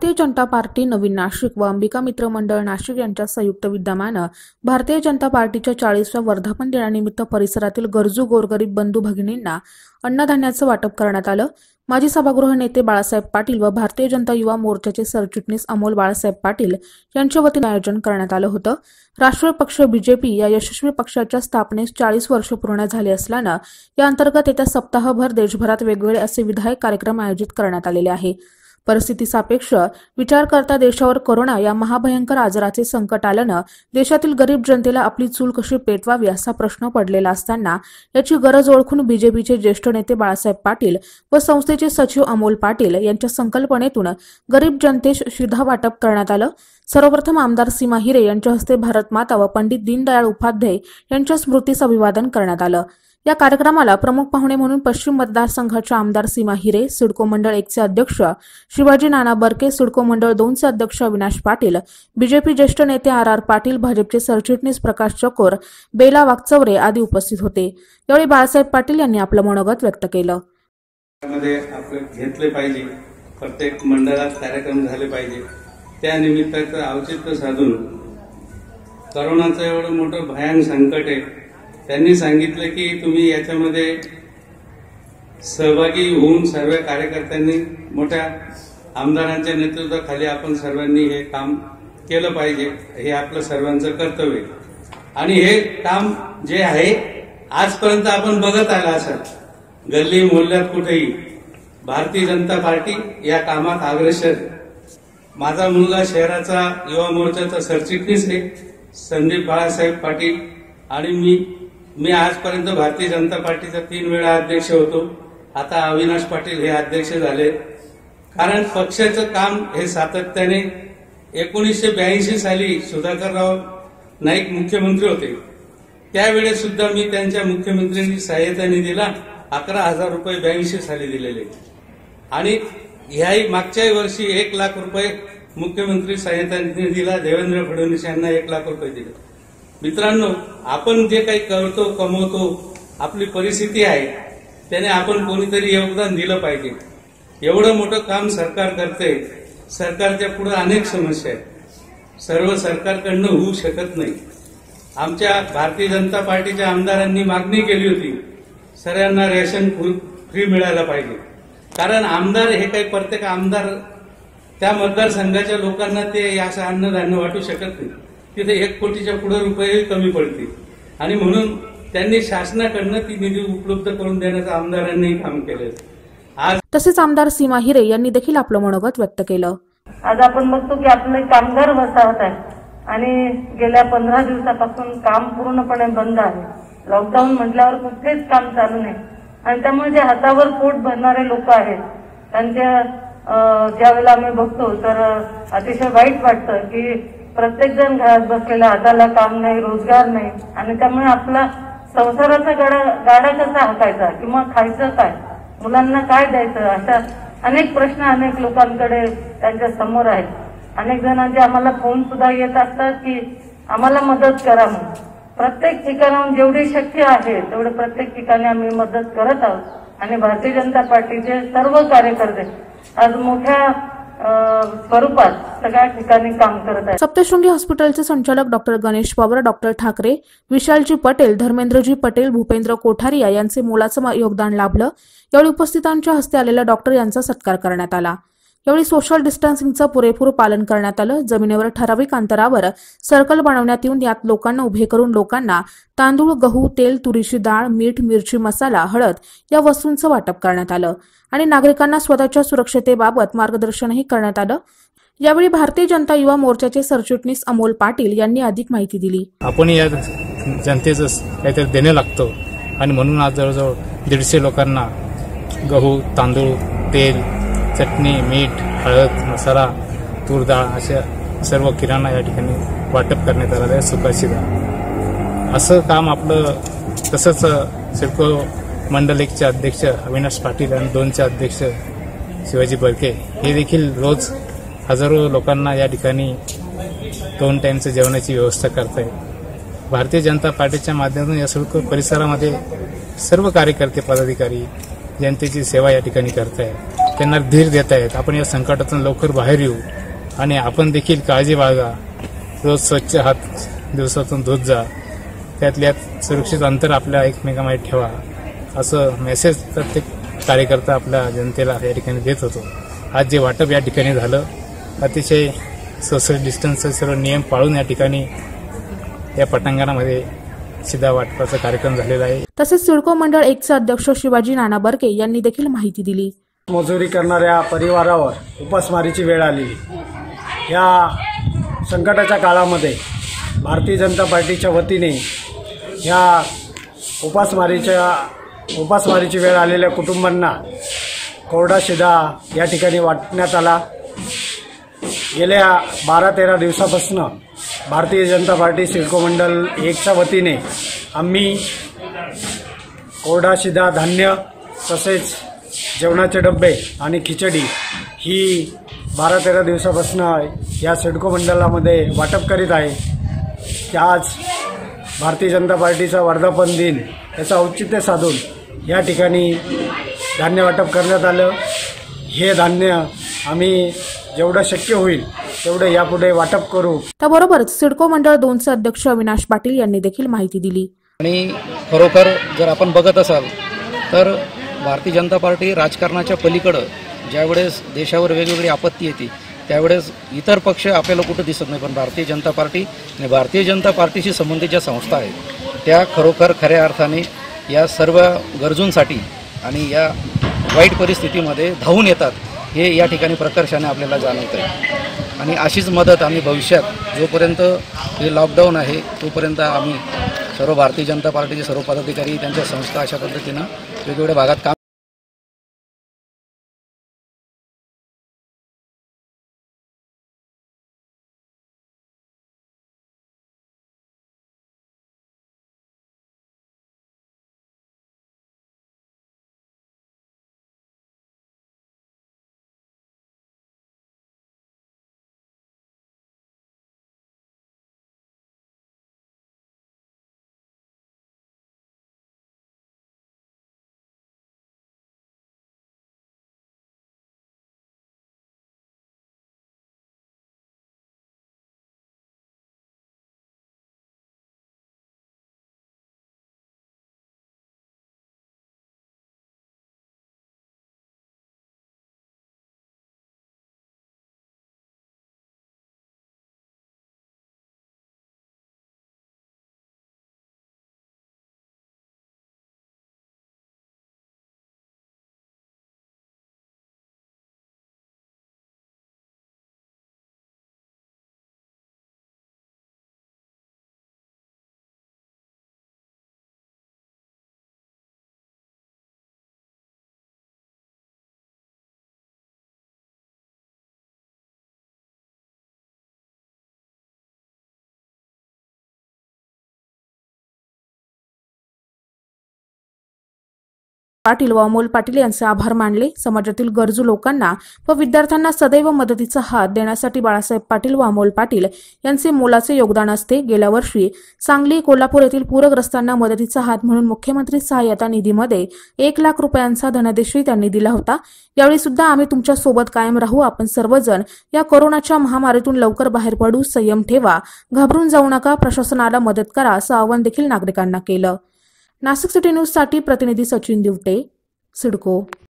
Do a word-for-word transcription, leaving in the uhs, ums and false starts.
Bharatiya Janata party नवीन नाशिक व अंबिका मित्र मंडळ नाशिक यांच्या संयुक्त विद्यमाने भारतीय जनता पार्टीच्या चाळीसव्या वर्धापन दिनानिमित्त परिसरातील गरजू गोरगरीब बंधू भगिनींना अन्नधान्याचं वाटप करण्यात आलं। माजी सभागृह नेते बाळासाहेब पाटील व भारतीय जनता युवा मोर्चाचे सरचिटणीस अमोल बाळासाहेब पाटील यांच्या वतीने आयोजन करण्यात आलं होतं। राष्ट्रीय पक्ष बीजेपी या यशस्वी पक्षाच्या स्थापनेस चाळीस वर्ष पूर्ण झाले असल्याने या अंतर्गत येत्या सप्ताहभर देशभरात वेगवेगळे असे विधायक कार्यक्रम आयोजित करण्यात आलेले आहे। परिस्थिती सापेक्ष विचार करता देशावर कोरोना या महाभयंकर आजाराचे संकट आल्याने देशातील गरीब जनतेला आपली चूल कशी पेटवावी असा प्रश्न पडलेला असताना याची गरज ओळखून बीजेपीचे ज्येष्ठ नेते बाळासाहेब पाटील व संस्थेचे सचिव अमोल पाटील यांच्या संकल्पनेतून गरीब जनतेस शिधा वाटप करण्यात आलं। सर्वप्रथम आमदार सीमा हिरे यांच्या हस्ते भारत माता व पंडित दीनदयाळ उपाध्याय यांच्या स्मृतीस अभिवादन करण्यात आलं। या कार्यक्रमाला प्रमुख पाहुणे म्हणून पश्चिम मतदारसंघाच्या आमदार सीमा हिरे, सिडको मंडळ एकचे अध्यक्ष शिवाजी नाना बर्के, सिडको मंडळ दोनचे अध्यक्ष अविनाश पाटील, बीजेपी ज्येष्ठ नेते आर आर पाटील, भाजपचे सरचिटणीस प्रकाश चकोर, बेला वागचौरे आदी उपस्थित होते। यावेळी बाळासाहेब पाटील यांनी आपलं मनोगत व्यक्त केलं। घेतले पाहिजे, प्रत्येक मंडळात कार्यक्रम झाले पाहिजे। त्या निमित्ताचं औचित्य साधून कोरोनाचं एवढं मोठं भयानक संकट आहे, त्यांनी सांगितलं की तुम्ही याच्यामध्ये सहभागी होऊन सर्व कार्यकर्त्यांनी मोठ्या आमदारांच्या नेतृत्वाखाली आपण सर्वांनी हे काम केलं पाहिजे, हे आपलं सर्वांचं कर्तव्य। आणि हे काम जे आहे आजपर्यंत आपण बघत आला असाल, गल्ली मोहल्ल्यात कुठेही भारतीय जनता पार्टी या कामात अग्रेसर। माझा मुलगा शहराचा युवा मोर्चाचा सरचिटणीस आहे संदीप बाळासाहेब पाटील, आणि मी मी आजपर्यंत भारतीय जनता पार्टीचा तीन वेळा अध्यक्ष होतो। आता अविनाश पाटील हे अध्यक्ष झाले, कारण पक्षाचं काम हे सातत्याने एकोणीसशे ब्याऐंशी साली सुधाकरराव नाईक मुख्यमंत्री होते, त्यावेळेस सुद्धा मी त्यांच्या मुख्यमंत्र्यांनी सहाय्यता निधीला अकरा हजार रुपये ब्याऐंशी साली दिलेले, आणि ह्याही मागच्याही वर्षी एक लाख रुपये मुख्यमंत्री सहाय्यता निधीला देवेंद्र फडणवीस यांना एक लाख रुपये दिले। मित्रांनो, आपण जे काही करतो कमवतो, आपली परिस्थिती आहे त्याने आपण कोणीतरी योगदान दिलं पाहिजे। एवढं मोठं काम सरकार करते, सरकारच्या पुढे अनेक समस्या आहेत, सर्व सरकारकडनं होऊ शकत नाही। आमच्या भारतीय जनता पार्टीच्या आमदारांनी मागणी केली होती सर्वांना रेशन फ्री मिळायला पाहिजे, कारण आमदार हे काही प्रत्येक आमदार त्या मतदारसंघाच्या लोकांना ते असं अन्नधान्य वाटू शकत नाही, तिथे एक कोटीच्या पुढे रुपये कमी पडतील, आणि म्हणून त्यांनी शासनाकडनं ती निधी उपलब्ध करून देण्याचं आमदारांनी काम केलं। आज तसेच आमदार सीमा हिरे यांनी देखील आपलं मनोगत व्यक्त केलं। आज आपण बघतो की आपले कामगार वसाहत आहे आणि गेल्या पंधरा दिवसापासून काम पूर्णपणे बंद आहे। लॉकडाऊन म्हटल्यावर कुठेच काम चालू नाही, आणि त्यामुळे जे हातावर पोट भरणारे लोक आहेत त्यांच्या ज्यावेळेला आम्ही बघतो तर अतिशय वाईट वाटतं की प्रत्येक जण घरात बसलेला, हाताला काम नाही, रोजगार नाही, आणि त्यामुळे आपला संसाराचा गाडा गाडा कसा हाकायचा किंवा खायचं काय, मुलांना काय द्यायचं, अशा अनेक प्रश्न अनेक लोकांकडे त्यांच्या समोर आहेत। अनेक जणांचे आम्हाला फोन सुद्धा येत असतात की आम्हाला मदत करा म्हणून। प्रत्येक ठिकाणाहून जेवढी शक्य आहे तेवढे प्रत्येक ठिकाणी आम्ही मदत करत आहोत, आणि भारतीय जनता पार्टीचे सर्व कार्यकर्ते आज मोठ्या स्वरूपात सगळ्या ठिकाणी काम करत आहेत। सप्तशृंगी हॉस्पिटलचे संचालक डॉक्टर गणेश पवार, डॉक्टर ठाकरे, विशालजी पटेल, धर्मेंद्रजी पटेल, भूपेंद्र कोठारिया यांचे मोलाचं योगदान लाभलं। यावेळी उपस्थितांच्या हस्ते आलेल्या डॉक्टर यांचा सत्कार करण्यात आला। यावेळी सोशल डिस्टन्सिंगचं पुरेपूर पालन करण्यात आलं। जमिनीवर ठराविक अंतरावर सर्कल बनवण्यात येऊन यात लोकांना उभे करून लोकांना तांदूळ, गहू, तेल, तुरीची डाळ, मीठ, मिरची मसाला, हळद या वस्तूंचं वाटप करण्यात आलं, आणि नागरिकांना स्वतःच्या सुरक्षतेबाबत मार्गदर्शनही करण्यात आलं। यावेळी भारतीय जनता युवा मोर्चाचे सरचिटणीस अमोल पाटील यांनी अधिक माहिती दिली। आपण या जनतेचं काहीतरी देणं लागतो, आणि म्हणून आज जवळजवळ दीडशे लोकांना गहू, तांदूळ, तेल, चटणी, मीठ, हळद, मसाला, तूर डाळ अशा सर्व किराणा या ठिकाणी वाटप करण्यात आलेलं आहे। सुखाची डाळ असं काम आपलं। तसंच सिडको मंडल एकचे अध्यक्ष अविनाश पाटील आणि दोनचे अध्यक्ष शिवाजी बर्के हे देखील रोज हजारो लोकांना या ठिकाणी दोन टाइमचं जेवणाची व्यवस्था करतायत। भारतीय जनता पार्टीच्या माध्यमातून या सिडको परिसरामध्ये सर्व कार्यकर्ते, पदाधिकारी जनतेची सेवा या ठिकाणी करतायत। त्यांना धीर देत आहेत. आपण या संकटातून लवकर बाहेर येऊ आणि आपण देखील काळजी बाळगा. रोज स्वच्छ हात दिवसातून धुत जा. त्यातल्यात सुरक्षित अंतर आपल्या एकमेकांमध्ये ठेवा, असं मेसेज प्रत्येक कार्यकर्ता आपल्या जनतेला या ठिकाणी देत होतो. आज जे वाटप या ठिकाणी झालं, अतिशय सोशल डिस्टन्सचे सर्व नियम पाळून या ठिकाणी या पटांगणामध्ये शिधा वाटपाचा कार्यक्रम झालेला आहे. तसेच सिडको मंडळ एकचे अध्यक्ष शिवाजी नाना बर्के यांनी देखील माहिती दिली. मजुरी करणाऱ्या परिवारावर उपासमारीची वेळ आलेली. या संकटाच्या काळामध्ये भारतीय जनता पार्टीच्या वतीने ह्या उपासमारीच्या उपासमारीची वेळ आलेल्या कुटुंबांना कोरडा शिधा या ठिकाणी वाटण्यात आला. गेल्या बारा तेरा दिवसापासून भारतीय जनता पार्टी सिडको मंडल एकच्या वतीने आम्ही कोरडा शिधा, धान्य तसेच जेवणाचे डबे आणि खिचडी ही बारा तेरा दिवसापासून या सिडको मंडळामध्ये वाटप करीत आहे. आज भारतीय जनता पार्टीचा वर्धापन दिन याचं औचित्य साधून या ठिकाणी धान्य वाटप करण्यात आलं. हे धान्य आम्ही जेवढं शक्य होईल तेवढं यापुढे वाटप करू. त्याबरोबरच सिडको मंडळ दोनचे अध्यक्ष अविनाश पाटील यांनी देखील माहिती दिली. आणि खरोखर जर आपण बघत असाल तर भारतीय जनता पार्टी राजकारणाच्या पलीकडं ज्यावेळेस देशावर वेगवेगळी आपत्ती येते त्यावेळेस इतर पक्ष आपल्याला कुठं दिसत नाही, पण भारतीय जनता पार्टी आणि भारतीय जनता पार्टीशी संबंधित ज्या संस्था आहेत त्या खरोखर खऱ्या अर्थाने या सर्व गरजूंसाठी आणि या वाईट परिस्थितीमध्ये धावून येतात, हे या ठिकाणी प्रकर्षाने आपल्याला जाणवत आहे. आणि अशीच मदत आम्ही भविष्यात जोपर्यंत हे लॉकडाऊन आहे तोपर्यंत आम्ही सर्व भारतीय जनता पार्टीचे सर्व पदाधिकारी त्यांच्या संस्था अशा पद्धतीनं वेगवेगळ्या भागात काम पाटील व अमोल पाटील यांचे आभार मानले. समाजातील गरजू लोकांना व विद्यार्थ्यांना सदैव मदतीचा हात देण्यासाठी बाळासाहेब पाटील व अमोल पाटील यांचे मोलाचे योगदान असते. गेल्या वर्षी सांगली, कोल्हापूर येथील पूरग्रस्तांना मदतीचा हात म्हणून मुख्यमंत्री सहाय्यता निधीमध्ये एक लाख रुपयांचा धनादेशही त्यांनी दिला होता. यावेळी सुद्धा आम्ही तुमच्या सोबत कायम राहू. आपण सर्वजण या कोरोनाच्या महामारीतून लवकर बाहेर पडू. संयम ठेवा, घाबरून जाऊ नका, प्रशासनाला मदत करा असं आवाहन देखील नागरिकांना केलं. नाशिक सिटी न्यूज साठी प्रतिनिधी सचिन दिवटे, सिडको.